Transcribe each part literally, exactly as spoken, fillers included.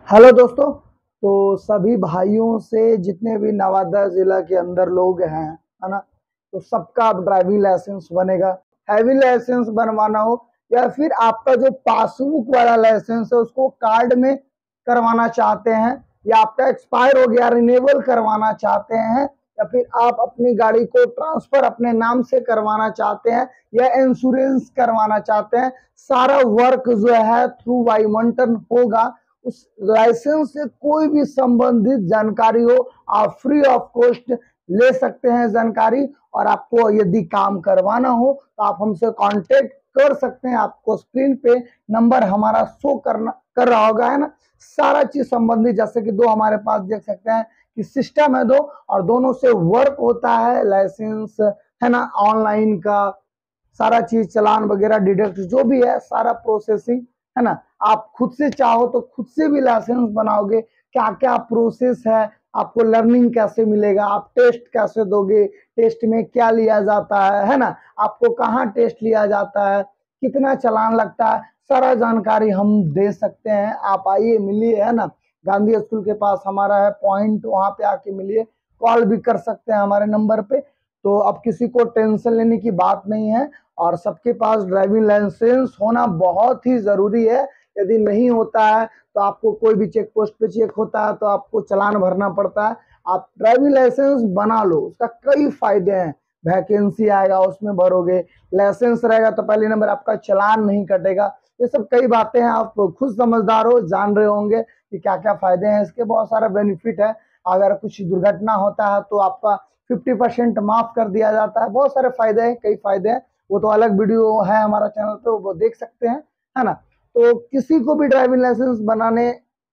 Hello दोस्तों। तो सभी भाइयों से जितने भी नवादा जिला के अंदर लोग हैं, है ना, तो सबका अब ड्राइविंग लाइसेंस बनेगा। हैवी लाइसेंस बनवाना हो या फिर आपका जो पासबुक वाला लाइसेंस है उसको कार्ड में करवाना चाहते हैं, या आपका एक्सपायर हो गया रिन्यूअल करवाना चाहते हैं, या फिर आप अपनी गाड़ी को ट्रांसफर अपने नाम से करवाना चाहते हैं या इंश्योरेंस करवाना चाहते हैं, सारा वर्क जो है थ्रू वायुमंडल होगा। उस लाइसेंस से कोई भी संबंधित जानकारी हो, आप फ्री ऑफ कॉस्ट ले सकते हैं जानकारी। और आपको यदि काम करवाना हो तो आप हमसे कांटेक्ट कर सकते हैं। आपको स्क्रीन पे नंबर हमारा शो करना कर रहा होगा, है ना। सारा चीज संबंधित, जैसे कि दो हमारे पास देख सकते हैं कि सिस्टम है दो, और दोनों से वर्क होता है लाइसेंस, है ना, ऑनलाइन का सारा चीज, चलान वगैरह डिडक्ट जो भी है सारा प्रोसेसिंग, है ना। आप खुद से चाहो तो खुद से भी लाइसेंस बनाओगे। क्या क्या प्रोसेस है, आपको लर्निंग कैसे मिलेगा, आप टेस्ट कैसे दोगे, टेस्ट में क्या लिया जाता है है ना, आपको कहाँ टेस्ट लिया जाता है, कितना चलान लगता है, सारा जानकारी हम दे सकते हैं। आप आइए, मिलिए, है ना। गांधी स्कूल के पास हमारा है पॉइंट, वहां पे आके मिलिए। कॉल भी कर सकते हैं हमारे नंबर पे। तो अब किसी को टेंशन लेने की बात नहीं है, और सबके पास ड्राइविंग लाइसेंस होना बहुत ही जरूरी है। यदि नहीं होता है तो आपको कोई भी चेक पोस्ट पे चेक होता है तो आपको चालान भरना पड़ता है। आप ड्राइविंग लाइसेंस बना लो, उसका कई फायदे हैं। वैकेंसी आएगा उसमें भरोगे, लाइसेंस रहेगा तो पहले नंबर आपका चालान नहीं कटेगा। ये सब कई बातें हैं, आप खुद समझदार हो, जान रहे होंगे कि क्या क्या फायदे हैं इसके। बहुत सारा बेनिफिट है। अगर कुछ दुर्घटना होता है तो आपका फिफ्टी परसेंट माफ कर दिया जाता है। बहुत सारे फायदे हैं, कई फायदे हैं। वो तो अलग वीडियो है हमारा चैनल पे, वो देख सकते हैं, है ना। तो किसी को भी ड्राइविंग लाइसेंस बनाने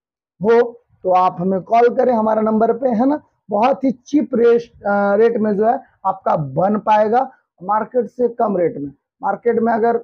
हो तो आप हमें कॉल करें हमारा नंबर पे, है ना। बहुत ही चीप रेट रेट में जो है आपका बन पाएगा, मार्केट से कम रेट में। मार्केट में अगर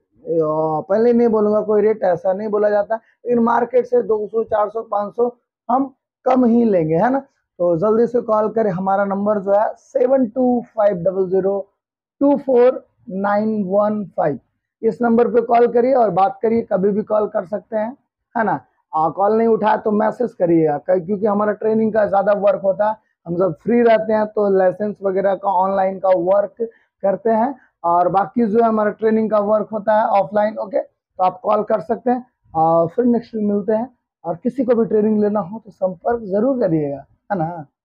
अ, पहले नहीं बोलूंगा, कोई रेट ऐसा नहीं बोला जाता, लेकिन मार्केट से दो सौ चार सौ पाँच सौ हम कम ही लेंगे, है ना। तो जल्दी से कॉल करें। हमारा नंबर जो है seven two five double zero two four nine one five. इस नंबर पे कॉल करिए और बात करिए, कभी भी कॉल कर सकते हैं, है ना। कॉल नहीं उठाया तो मैसेज करिएगा, क्योंकि हमारा ट्रेनिंग का ज्यादा वर्क होता है। हम जब फ्री रहते हैं तो लाइसेंस वगैरह का ऑनलाइन का वर्क करते हैं, और बाकी जो है हमारा ट्रेनिंग का वर्क होता है ऑफलाइन। ओके, तो आप कॉल कर सकते हैं। और फिर नेक्स्ट मिलते हैं। और किसी को भी ट्रेनिंग लेना हो तो संपर्क जरूर करिएगा, है ना।